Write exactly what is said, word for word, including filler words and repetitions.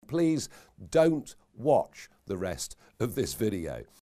please don't watch the rest of this video.